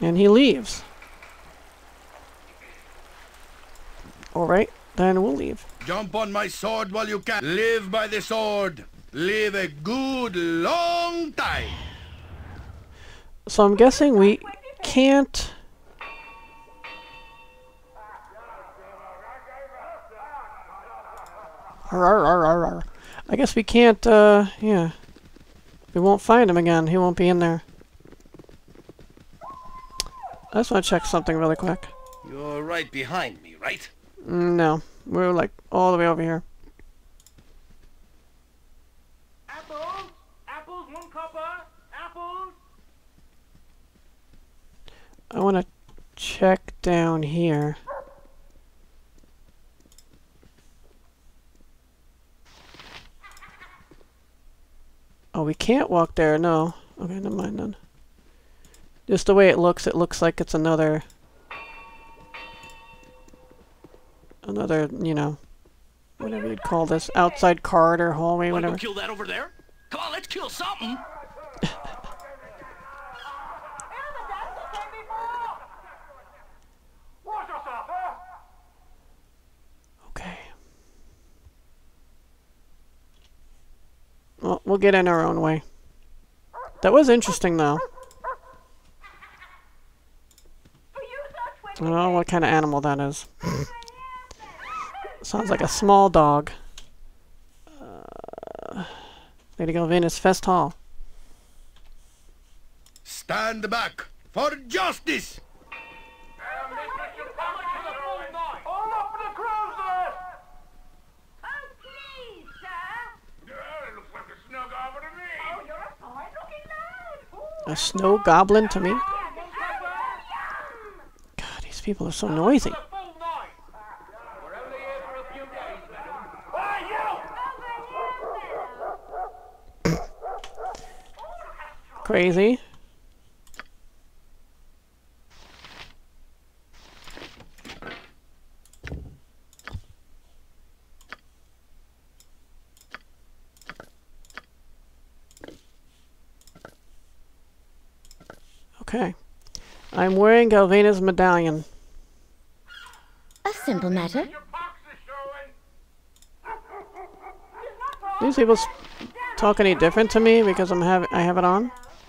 And he leaves. Alright, then we'll leave. Jump on my sword while you can. Live by the sword. Live a good long time. So I'm guessing we can't... I guess we can't, yeah. We won't find him again. He won't be in there. I just want to check something really quick. You're right behind me, right? No. We're like all the way over here. Apples! Apples, 1 copper! Apples! I want to check down here. Oh, we can't walk there, no. Okay, never mind then. Just the way it looks like it's another, you know, whatever you'd call this, outside corridor, hallway, whatever. Want to kill that over there? Come on, let's kill something. Okay. Well, we'll get in our own way. That was interesting, though. I don't know what kind of animal that is. Sounds like a small dog. Lady Galvena's Festhall. Stand back for justice. A snow goblin to me? God, these people are so noisy. Crazy. Okay. I'm wearing Galvena's medallion. A simple matter. These people talk any different to me because I have it on?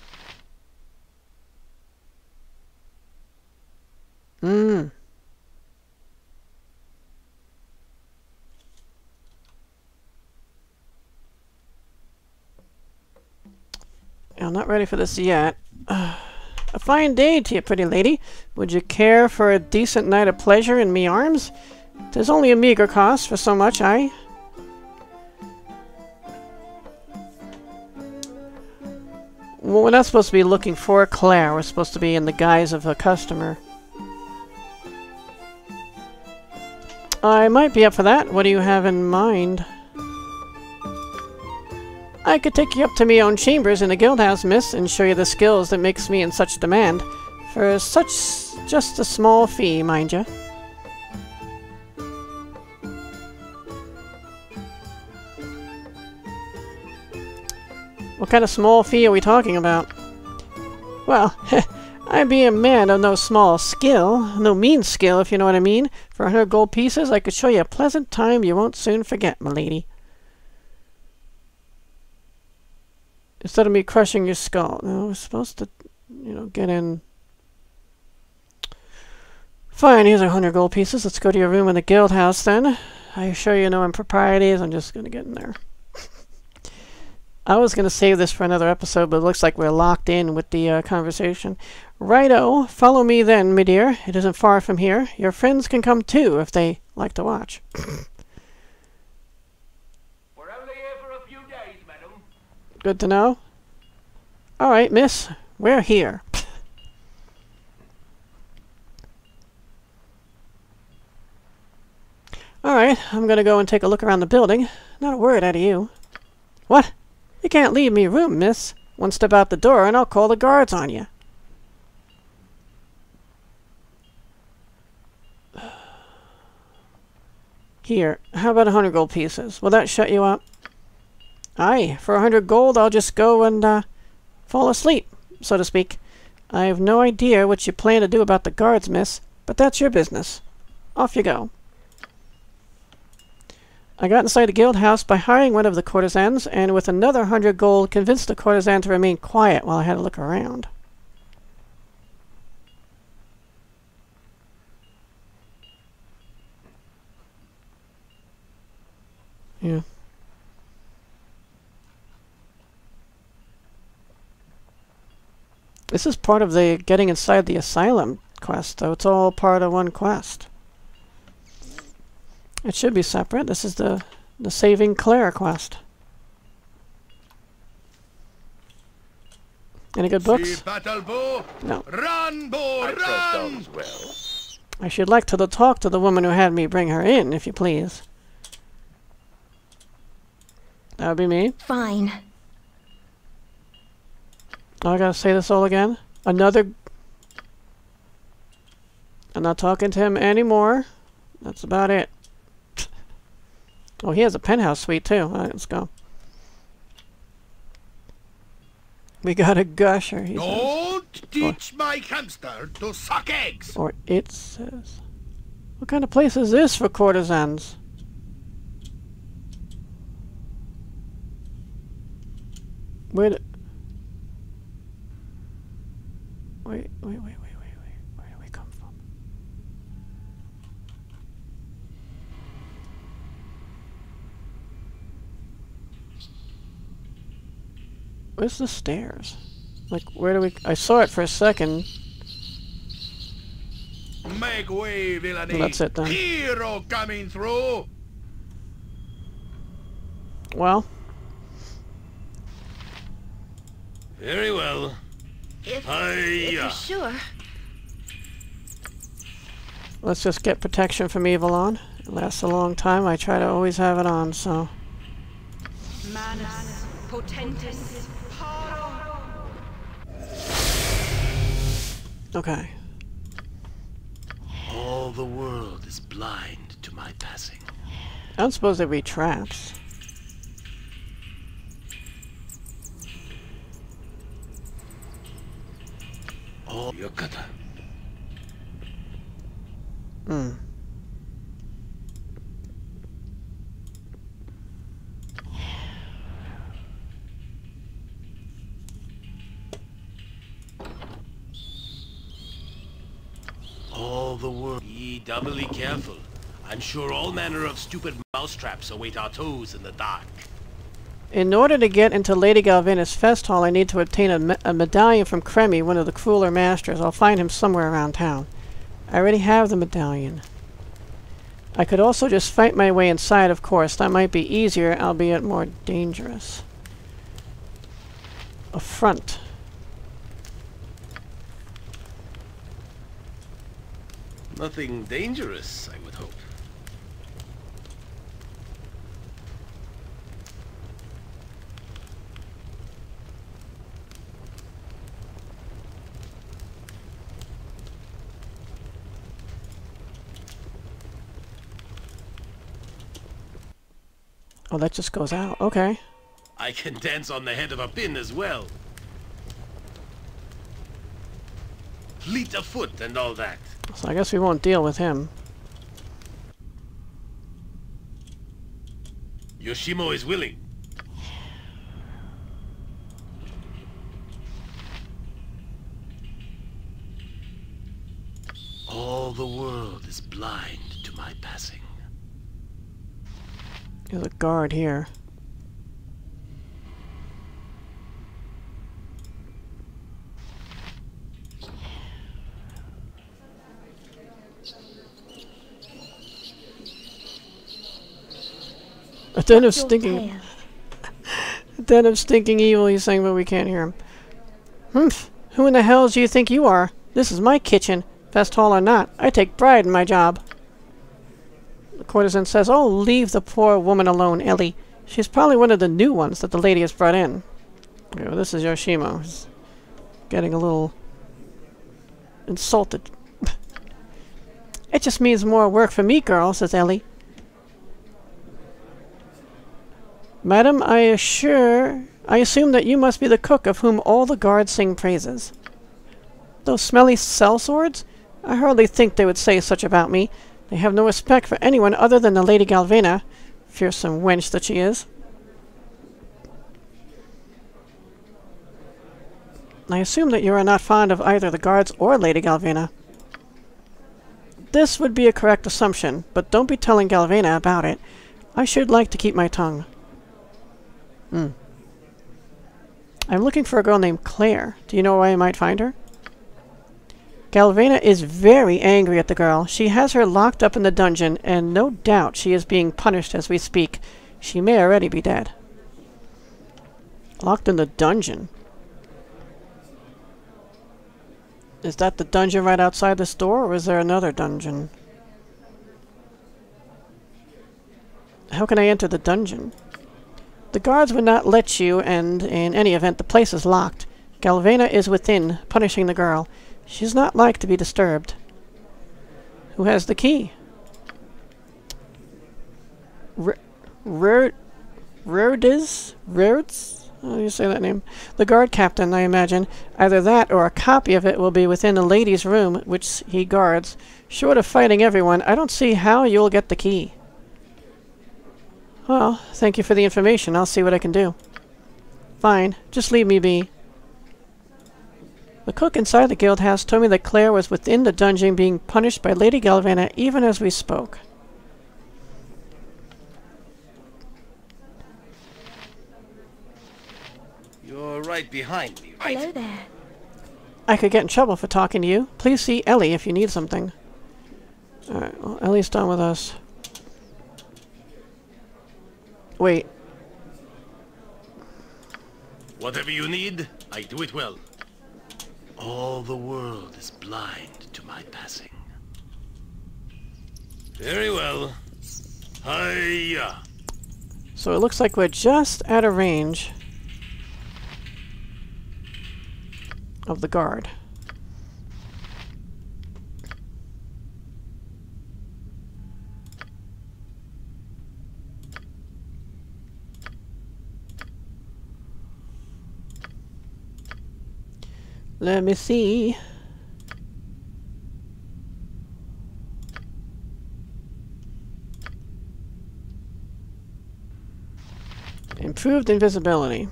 I'm not ready for this yet. A fine day to you, pretty lady. Would you care for a decent night of pleasure in me arms? 'Tis only a meager cost for so much, aye? Well, we're not supposed to be looking for Claire. We're supposed to be in the guise of a customer. I might be up for that. What do you have in mind? I could take you up to me own chambers in the guildhouse, miss, and show you the skills that makes me in such demand. For such just a small fee, mind ya. What kind of small fee are we talking about? Well, I be a man of no small skill, no mean skill, if you know what I mean. For 100 gold pieces, I could show you a pleasant time you won't soon forget, my lady. Instead of me crushing your skull. No, we're supposed to, you know, get in. Fine, here's 100 gold pieces. Let's go to your room in the guild house then. I assure you no improprieties. I'm just going to get in there. I was going to save this for another episode, but it looks like we're locked in with the conversation. Righto, follow me then, me dear. It isn't far from here. Your friends can come too if they like to watch. We're only here for a few days, madam. Good to know. Alright, miss. We're here. Alright, I'm going to go and take a look around the building. Not a word out of you. What? You can't leave me room, miss. One step out the door and I'll call the guards on you. Here, how about 100 gold pieces? Will that shut you up? Aye, for 100 gold I'll just go and fall asleep, so to speak. I have no idea what you plan to do about the guards, miss, but that's your business. Off you go. I got inside the guild house by hiring one of the courtesans, and with another 100 gold convinced the courtesan to remain quiet while I had a look around. Yeah. This is part of the getting inside the asylum quest, though. It's all part of one quest. It should be separate. This is the Saving Claire quest. Any good books? No. Run, boy, run! I should like to talk to the woman who had me bring her in, if you please. That would be me. Fine. Oh, I gotta say this all again. Another... I'm not talking to him anymore. That's about it. Oh, he has a penthouse suite too. Alright, let's go. We got a gusher, he says. Don't teach my hamster to suck eggs! Or it says. What kind of place is this for courtesans? Where did... Wait. Where do we come from? Where's the stairs? Like, where do we... I saw it for a second. Make way, villainy! Well, that's it then. Hero coming through! Well... Very well. If you're sure. Let's just get protection from evil on. It lasts a long time. I try to always have it on, so... Manus potentis paro. Okay. All the world is blind to my passing. I don't suppose there'd be traps. Oh, Yokata. Hmm. All the world. Be doubly careful. I'm sure all manner of stupid mousetraps await our toes in the dark. In order to get into Lady Galvena's Festhall, I need to obtain a medallion from Kremi, one of the crueler masters. I'll find him somewhere around town. I already have the medallion. I could also just fight my way inside, of course. That might be easier, albeit more dangerous. A front. Nothing dangerous, I would hope. Oh, that just goes out. Okay. I can dance on the head of a pin as well. Fleet of foot and all that. So I guess we won't deal with him. Yoshimo is willing. All the world is blind to my passing. There's a guard here. A den of stinking... A den of stinking evil, he's saying, but we can't hear him. Humph! Who in the hell do you think you are? This is my kitchen. Festhall or not, I take pride in my job. The courtesan says, "Oh, leave the poor woman alone, Ellie. She's probably one of the new ones that the lady has brought in." Okay, well, this is Yoshimo. He's getting a little insulted. "It just means more work for me, girl," says Ellie. "Madam, I assume that you must be the cook of whom all the guards sing praises." Those smelly sellswords? I hardly think they would say such about me. They have no respect for anyone other than the Lady Galvena. Fearsome wench that she is. I assume that you are not fond of either the guards or Lady Galvena. This would be a correct assumption, but don't be telling Galvena about it. I should like to keep my tongue. I'm looking for a girl named Claire. Do you know where I might find her? Galvena is very angry at the girl. She has her locked up in the dungeon, and no doubt she is being punished as we speak. She may already be dead. Locked in the dungeon? Is that the dungeon right outside this door, or is there another dungeon? How can I enter the dungeon? The guards would not let you, and in any event, the place is locked. Galvena is within, punishing the girl. She does not like to be disturbed. Who has the key? Rerdiz? How do you say that name? The guard captain, I imagine. Either that or a copy of it will be within the lady's room, which he guards. Short of fighting everyone, I don't see how you'll get the key. Well, thank you for the information. I'll see what I can do. Fine. Just leave me be. The cook inside the guild house told me that Claire was within the dungeon being punished by Lady Galvena even as we spoke. You're right behind me, right? Hello there. I could get in trouble for talking to you. Please see Ellie if you need something. Alright, well, Ellie's done with us. Wait. Whatever you need, I do it well. All the world is blind to my passing. Very well. Hiya! So it looks like we're just out of range of the guard. Let me see. Improved invisibility.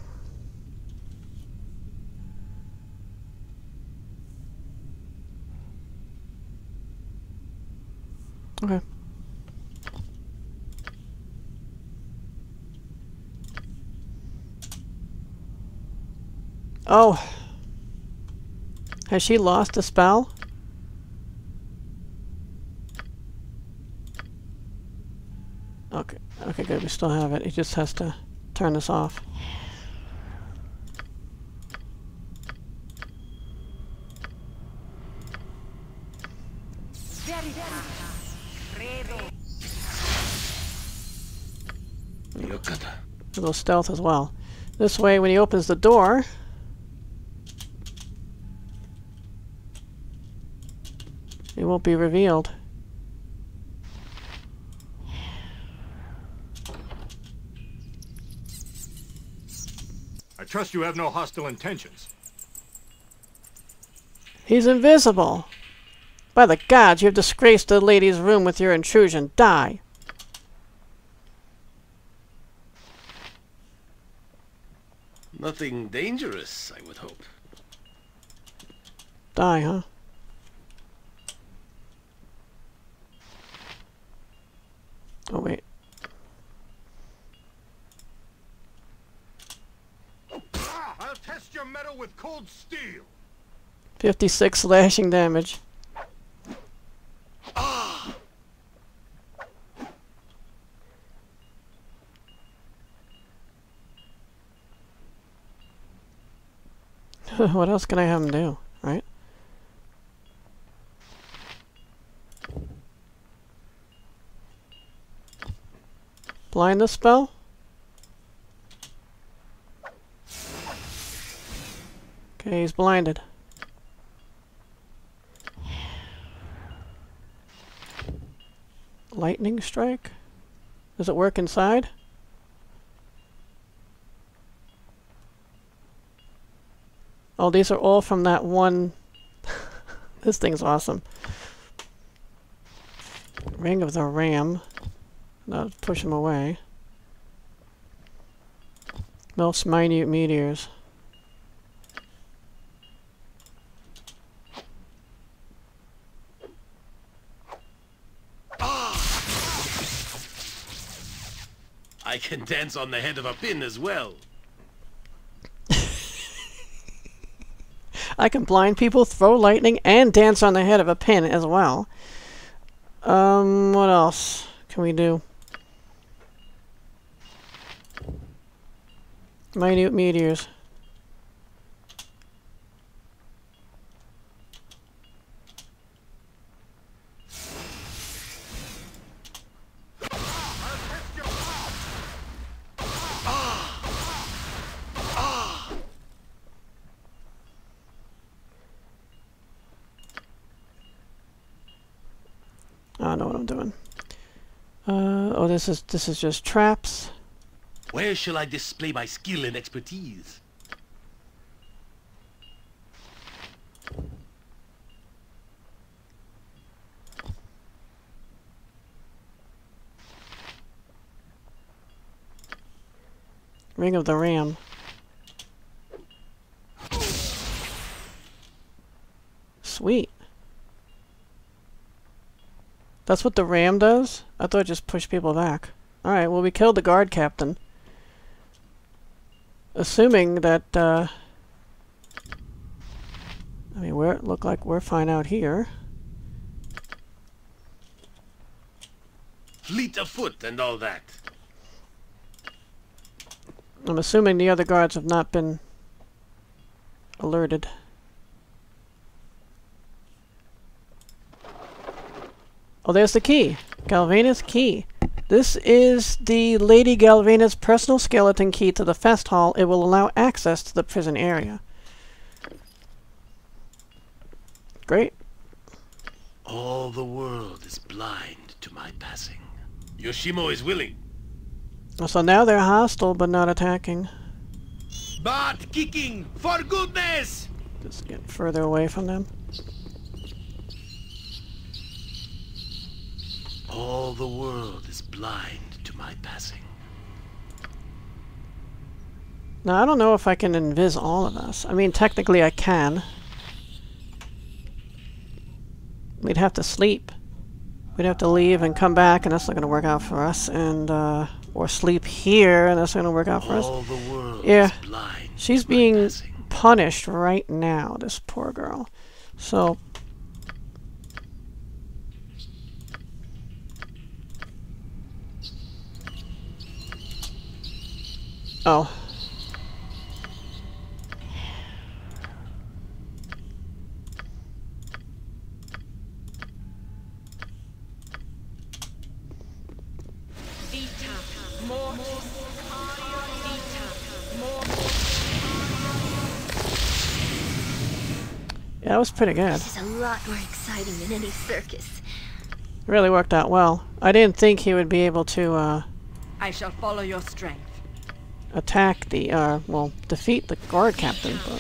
Okay. Oh. Has she lost a spell? Okay. Okay, good. We still have it. He just has to turn this off. A little stealth as well. This way, when he opens the door, it won't be revealed. I trust you have no hostile intentions. He's invisible. By the gods, you have disgraced the lady's room with your intrusion. Die. Nothing dangerous, I would hope. Die, huh? Oh, wait. I'll test your metal with cold steel. 56 slashing damage. What else can I have him do, right? Blind the spell? Okay, he's blinded. Lightning strike? Does it work inside? Oh, these are all from that one This thing's awesome. Ring of the Ram. That'll push him away. Melts minute meteors. I can dance on the head of a pin as well. I can blind people, throw lightning, and dance on the head of a pin as well. What else can we do? Minute meteors. I know what I'm doing. Oh, this is just traps. Where shall I display my skill and expertise? Ring of the Ram. Sweet. That's what the ram does? I thought it just pushed people back. Alright, well we killed the guard captain. Assuming that, I mean, look like we're fine out here. Fleet of foot and all that. I'm assuming the other guards have not been alerted. Oh, there's the key. Galvena's key. This is the Lady Galvena's personal skeleton key to the Festhall. It will allow access to the prison area. Great. All the world is blind to my passing. Yoshimo is willing. So now they're hostile, but not attacking. Butt kicking, for goodness! Just get further away from them. All the world is blind to my passing. Now, I don't know if I can invis all of us. I mean, technically I can. We'd have to sleep. We'd have to leave and come back, and that's not going to work out for us. And, or sleep here, and that's not going to work out for us. All the world Yeah, is blind she's to my being passing. punished right now, this poor girl. So... Oh. Yeah, that was pretty good. This is a lot more exciting than any circus. Really worked out well. I didn't think he would be able to, I shall follow your strength. attack the, well, defeat the guard captain, but...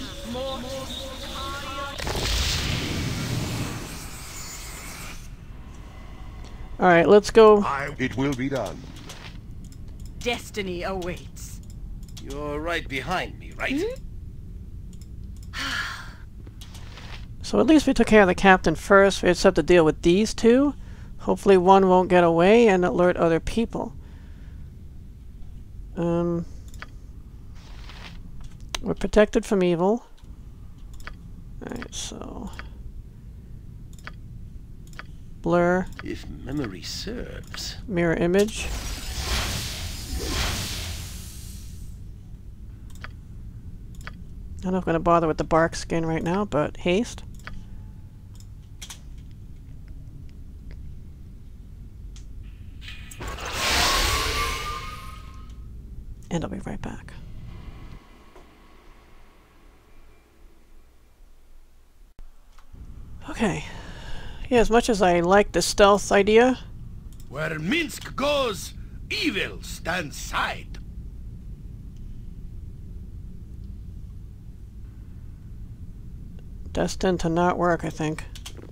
Alright, let's go. It will be done. Destiny awaits. You're right behind me, right? So at least we took care of the captain first. We just have to deal with these two. Hopefully one won't get away and alert other people. We're protected from evil. Alright, so... Blur. If memory serves. Mirror image. I'm not going to bother with the bark skin right now, but haste. And I'll be right back. Okay. Yeah, as much as I like the stealth idea, Where Minsk goes, evil stands side. destined to not work, I think.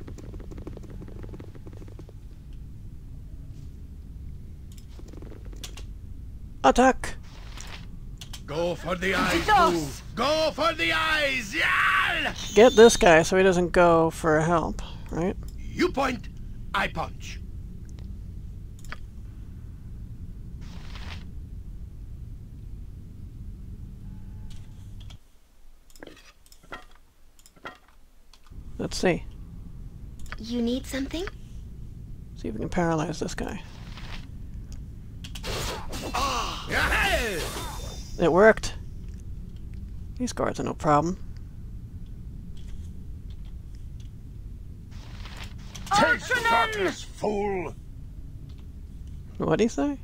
Attack! Go for the eyes, Dos. Boo. Go for the eyes! Yeah! Get this guy so he doesn't go for help, right? You point, I punch. Let's see. You need something? See if we can paralyze this guy. Yeah! It worked. These guards are no problem. Taste darkness, fool! What'd he say?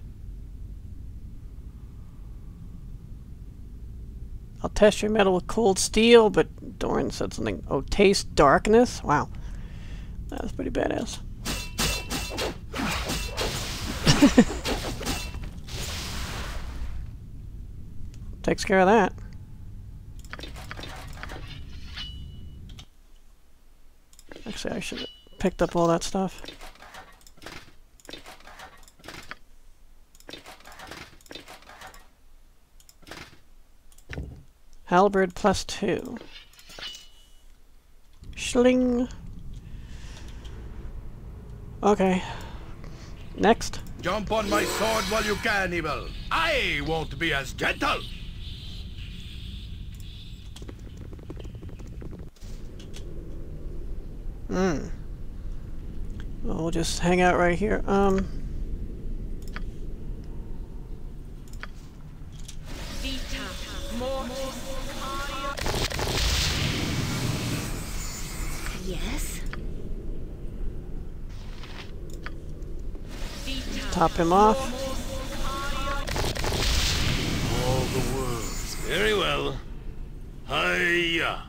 I'll test your metal with cold steel, but Doran said something. Oh, taste darkness? Wow. That's pretty badass. Takes care of that. Actually, I should have picked up all that stuff. Halberd +2. Schling. Okay. Next. Jump on my sword while you can, evil. I won't be as gentle. We'll just hang out right here. Yes? Top him off. All the world. Very well. Hiya!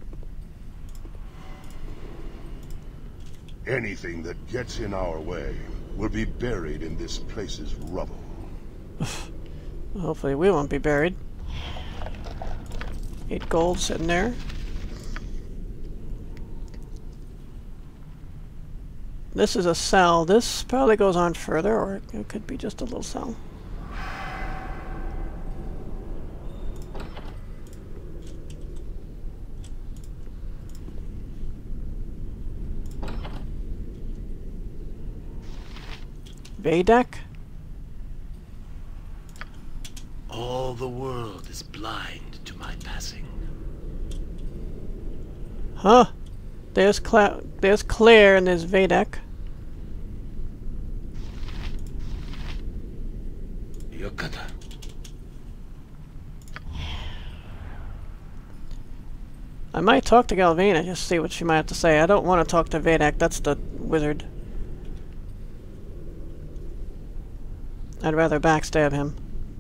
Anything that gets in our way will be buried in this place's rubble. Hopefully we won't be buried. 8 gold sitting there. This is a cell. This probably goes on further, or it could be just a little cell. Bay deck? All the world is blind to my passing. Huh. There's Claire and there's Vedek. Yokata. I might talk to Galvena, just see what she might have to say. I don't want to talk to Vedek, that's the wizard. I'd rather backstab him.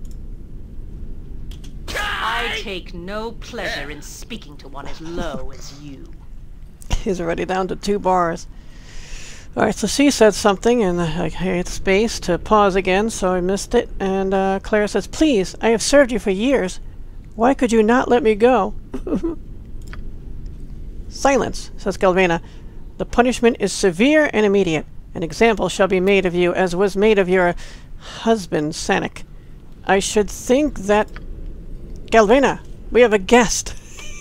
I take no pleasure in speaking to one as low as you. He's already down to 2 bars. Alright, so she said something, and I hit space to pause again, so I missed it. And Claire says, "Please, I have served you for years. Why could you not let me go?" "Silence," says Galvena. "The punishment is severe and immediate. An example shall be made of you, as was made of your husband, Sanic. I should think that..." Galvena, we have a guest.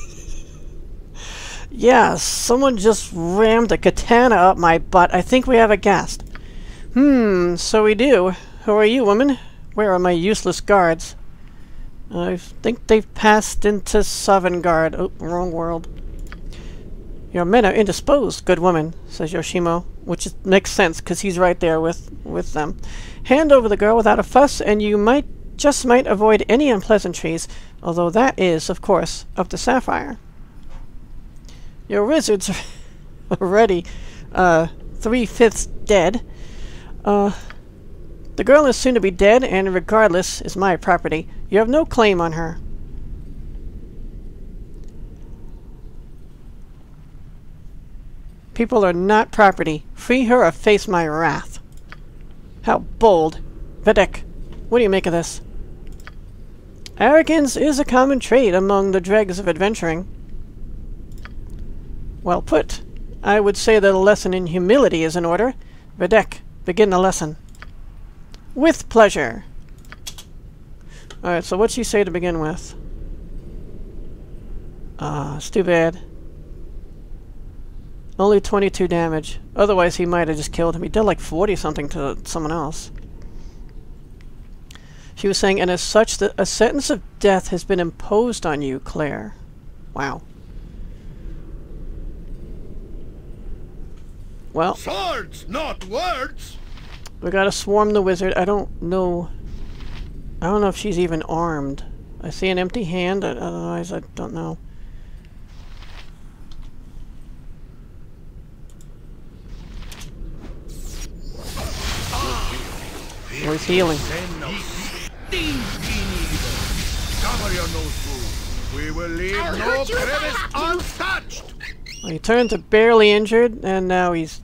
Yeah, someone just rammed a katana up my butt. I think we have a guest. So we do. Who are you, woman? Where are my useless guards? I think they've passed into Sovngarde. Oh, wrong world. Your men are indisposed, good woman, says Yoshimo, which makes sense, because he's right there with them. Hand over the girl without a fuss, and you might avoid any unpleasantries, although that is, of course, up to Sapphire. Your wizards are already 3/5 dead. The girl is soon to be dead, and regardless, is my property. You have no claim on her. People are not property. Free her or face my wrath. How bold. Vedek, what do you make of this? Arrogance is a common trait among the dregs of adventuring. Well put. I would say that a lesson in humility is in order. Vedek, begin the lesson. With pleasure. Alright, so what'd she say to begin with? It's too bad. Only 22 damage. Otherwise, he might have just killed him. He did like 40-something to someone else. She was saying, and as such, a sentence of death has been imposed on you, Claire. Wow. Well. Swords, not words! We gotta swarm the wizard. I don't know if she's even armed. I see an empty hand. Otherwise, I don't know. Oh, he's healing. Cover your nose, boo. We will leave I'll no hurt you if I crevice have to. untouched. Well, he turned to barely injured, and now he's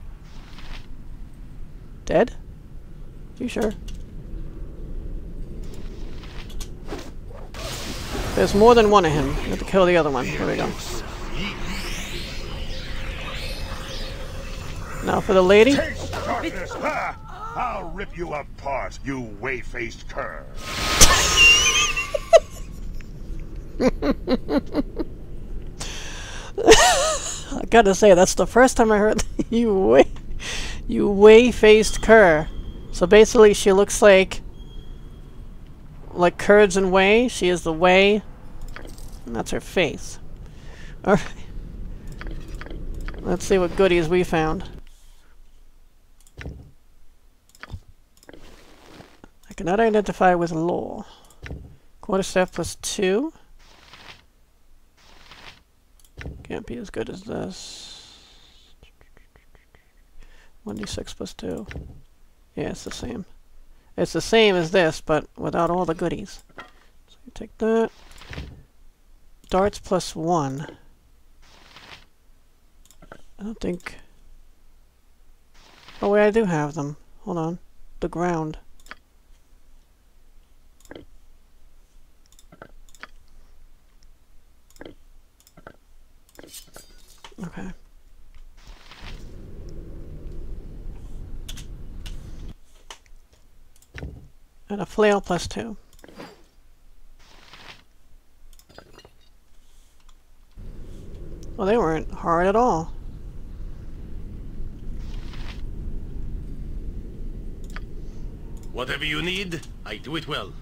dead? You sure? There's more than one of him. We have to kill the other one. Here we go. Now for the lady. Taste darkness! Ha! I'll rip you apart, you way-faced cur. I gotta say, that's the first time I heard you way-faced cur. So basically, she looks like curds and whey. She is the whey, and that's her face. All right. Let's see what goodies we found. I cannot identify with lore. Quarterstaff plus 2. Can't be as good as this. 1d6 plus 2. Yeah, it's the same. It's the same as this, but without all the goodies. So you take that. Darts plus 1. I don't think... Oh wait, I do have them. Hold on. The ground. Okay. And a flail plus 2. Well, they weren't hard at all. Whatever you need, I do it well.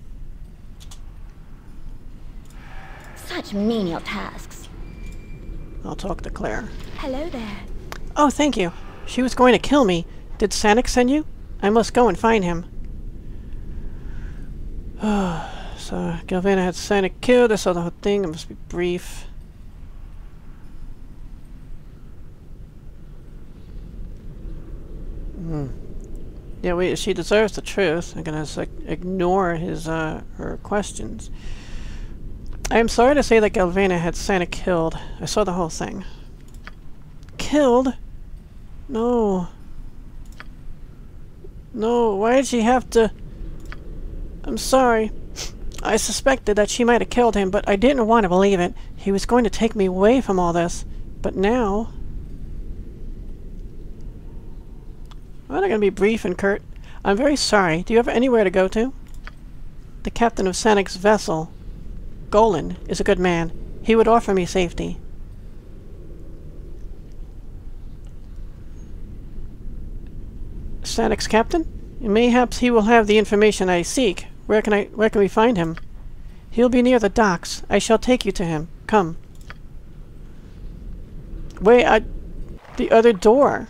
Such menial tasks. I'll talk to Claire. Hello there. Oh, thank you. She was going to kill me. Did Sanic send you? I must go and find him. So, Galvena had Sanic killed. I saw the whole thing. It must be brief. Yeah, she deserves the truth. I'm gonna ignore his her questions. I am sorry to say that Galvena had Sanic killed. I saw the whole thing. Killed? No. No, why did she have to... I'm sorry. I suspected that she might have killed him, but I didn't want to believe it. He was going to take me away from all this. But now... Well, they're going to be brief and curt. I'm very sorry. Do you have anywhere to go to? The captain of Sanic's vessel, Golan, is a good man. He would offer me safety. Sanic's captain? Mayhaps he will have the information I seek. Where can we find him? He'll be near the docks. I shall take you to him. Come. Wait, the other door.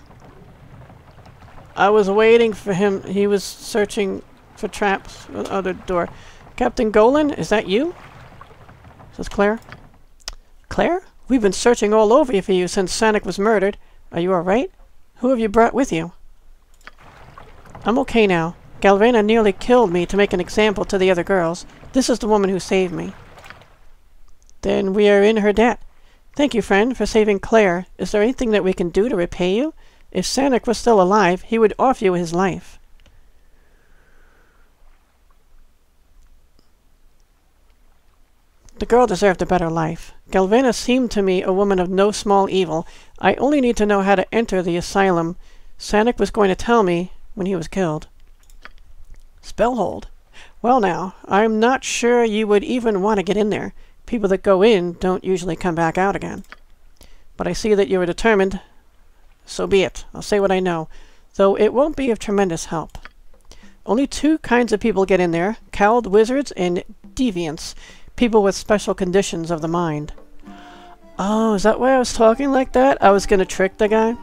I was waiting for him. He was searching for traps for the other door. Captain Golan, is that you? Says Claire. Claire? We've been searching all over for you since Sanic was murdered. Are you alright? Who have you brought with you? I'm okay now. Galvena nearly killed me to make an example to the other girls. This is the woman who saved me. Then we are in her debt. Thank you, friend, for saving Claire. Is there anything that we can do to repay you? If Sanic was still alive, he would offer you his life. The girl deserved a better life. Galvena seemed to me a woman of no small evil. I only need to know how to enter the asylum. Sanic was going to tell me when he was killed. Spellhold. Well now, I'm not sure you would even want to get in there. People that go in don't usually come back out again. But I see that you are determined. So be it. I'll say what I know, though it won't be of tremendous help. Only two kinds of people get in there: cowled wizards and deviants, people with special conditions of the mind. Oh, is that why I was talking like that? I was going to trick the guy?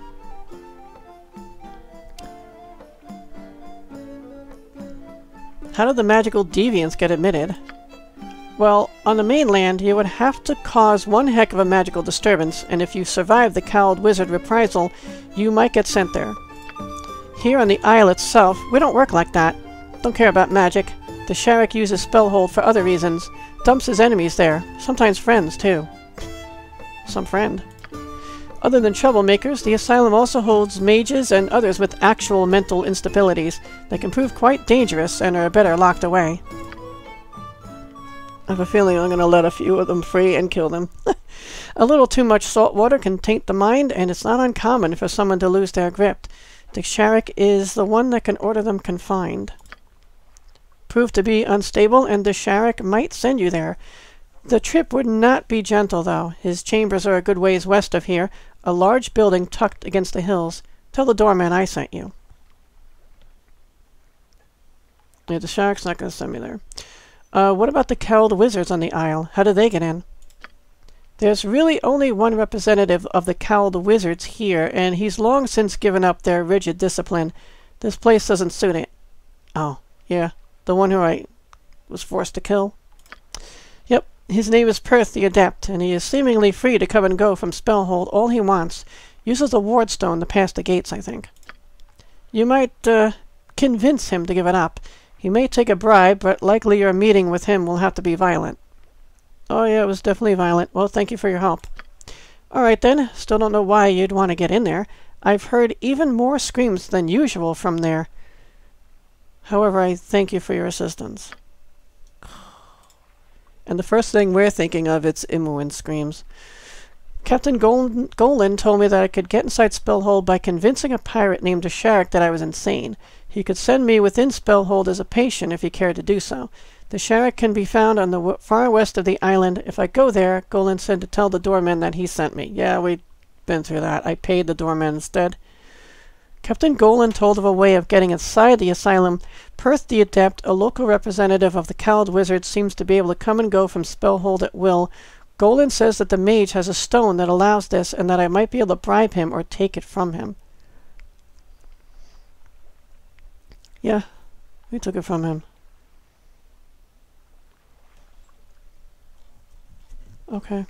How did the magical deviants get admitted? Well, on the mainland, you would have to cause one heck of a magical disturbance, and if you survive the cowled wizard reprisal, you might get sent there. Here on the isle itself, we don't work like that. Don't care about magic. The Sharek uses Spellhold for other reasons. Dumps his enemies there. Sometimes friends, too. Some friend. Other than troublemakers, the asylum also holds mages and others with actual mental instabilities that can prove quite dangerous and are better locked away. I have a feeling I'm going to let a few of them free and kill them. A little too much salt water can taint the mind, and it's not uncommon for someone to lose their grip. The Sharek is the one that can order them confined. Prove to be unstable, and the Sharek might send you there. The trip would not be gentle, though. His chambers are a good ways west of here, a large building tucked against the hills. Tell the doorman I sent you. Yeah, the Sharek's not going to send me there. What about the cowled wizards on the isle? How do they get in? There's really only one representative of the cowled wizards here, and he's long since given up their rigid discipline. This place doesn't suit it. Oh, yeah. The one who I was forced to kill? Yep. His name is Perth the Adept, and he is seemingly free to come and go from Spellhold all he wants. Uses a wardstone to pass the gates, I think. You might, convince him to give it up. He may take a bribe, but likely your meeting with him will have to be violent. Oh yeah, it was definitely violent. Well, thank you for your help. Alright then, still don't know why you'd want to get in there. I've heard even more screams than usual from there. However, I thank you for your assistance. And the first thing we're thinking of, it's Imoen screams. Captain Golan told me that I could get inside Spellhold by convincing a pirate named Sharek that I was insane. He could send me within Spellhold as a patient if he cared to do so. The Sharek can be found on the far west of the island. If I go there, Golan said to tell the doorman that he sent me. Yeah, we've been through that. I paid the doorman instead. Captain Golan told of a way of getting inside the asylum. Perth the Adept, a local representative of the cowled wizard, seems to be able to come and go from Spellhold at will. Golan says that the mage has a stone that allows this, and that I might be able to bribe him or take it from him. Yeah, we took it from him. Okay.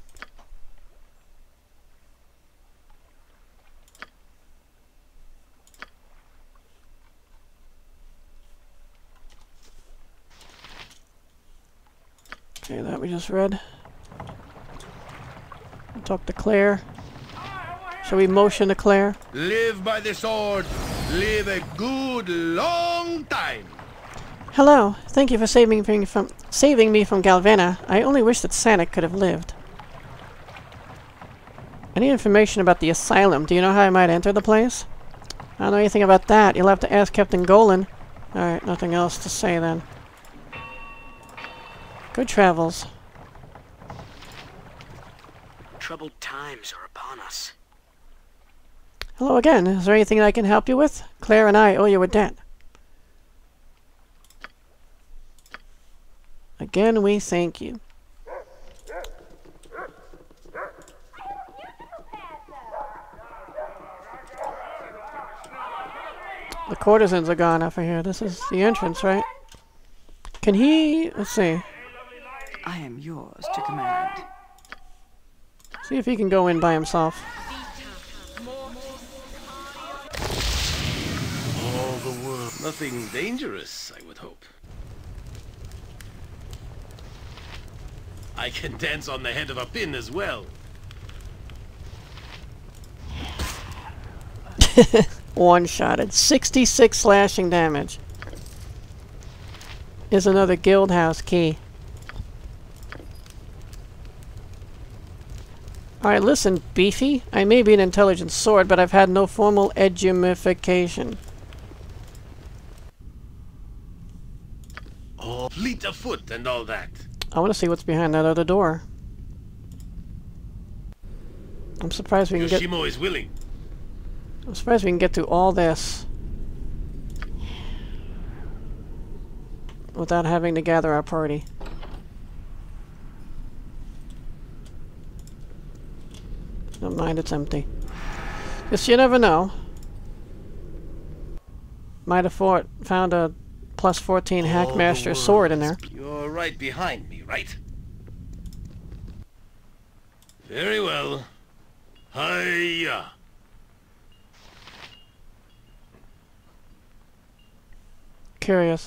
Okay, that we just read. We'll talk to Claire. Shall we motion to Claire? Live by the sword. Live a good long time. Hello. Thank you for saving me from Galvena. I only wish that Sanic could have lived. Any information about the asylum? Do you know how I might enter the place? I don't know anything about that. You'll have to ask Captain Golan. Alright, nothing else to say then. Good travels. Troubled times are upon us. Hello again. Is there anything I can help you with? Claire and I owe you a debt. Again, we thank you. The courtesans are gone off of here. This is the entrance, right? Can he... Let's see. I am yours to command. See if he can go in by himself. All the world. Nothing dangerous, I would hope. I can dance on the head of a pin as well. One-shotted. 66 slashing damage. Is another guild house key. Alright, listen, Beefy. I may be an intelligent sword, but I've had no formal edumification. Oh, foot and all that. I want to see what's behind that other door. I'm surprised we can get... Yoshimo is willing. I'm surprised we can get through all this without having to gather our party. Don't mind, it's empty. Guess you never know. Might have found a plus 14 Hackmaster sword in there. You're right behind me, right? Very well. Hiya! Curious.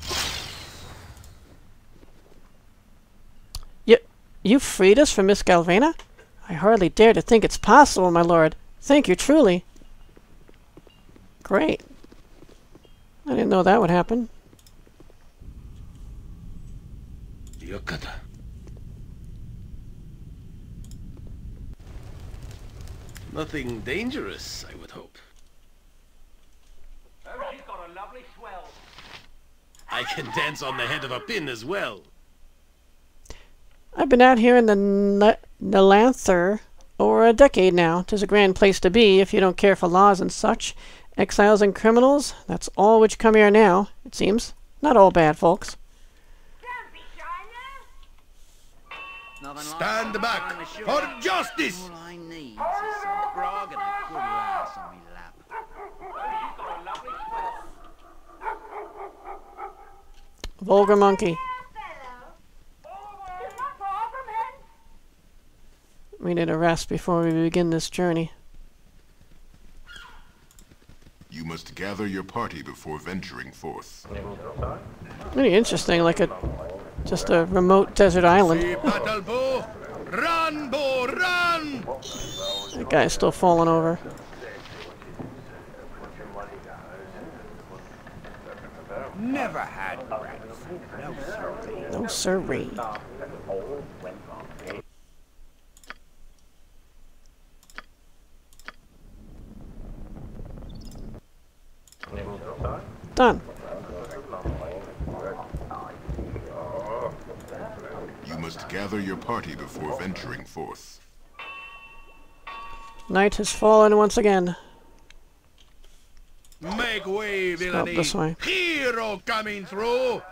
You freed us from Miss Galvena? I hardly dare to think it's possible, my lord. Thank you, truly. Great. I didn't know that would happen. Yokata. Nothing dangerous, I would hope. Oh, she's got a lovely swell. I can dance on the head of a pin as well. I've been out here in the Nalanther over a decade now. 'Tis a grand place to be if you don't care for laws and such. Exiles and criminals, that's all which come here now, it seems. Not all bad folks. Don't be shy now. Stand back for justice! All I need is some grog and a good lass on me lap. She's got a lovely swell. Vulgar monkey. We need a rest before we begin this journey. You must gather your party before venturing forth. Really interesting, like just a remote desert island. Battle bow! Run, bow, run! That guy's still falling over. Never had rats. No siree. No siree. Done. You must gather your party before venturing forth. Night has fallen once again. Make way, Let's go villainy! this way. Hero coming through!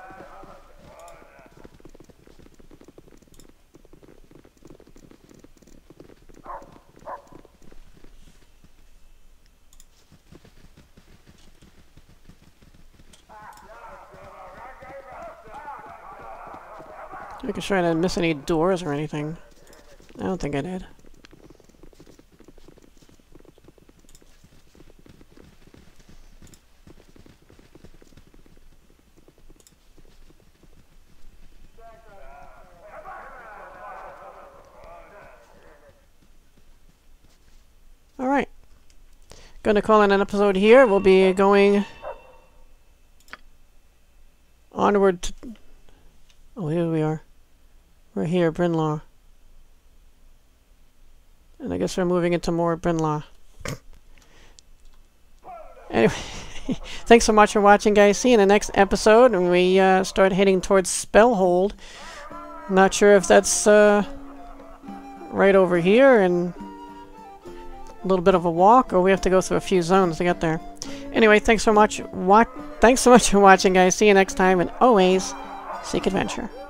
Making sure I didn't miss any doors or anything. I don't think I did. Alright. Gonna call in an episode here. We'll be going onward to... Oh, here we are. We're here, Brynlaw. And I guess we're moving into more Brynlaw. Anyway, thanks so much for watching, guys. See you in the next episode when we start heading towards Spellhold. Not sure if that's right over here and a little bit of a walk, or we have to go through a few zones to get there. Anyway, thanks so much. Thanks so much for watching, guys. See you next time, and always seek adventure.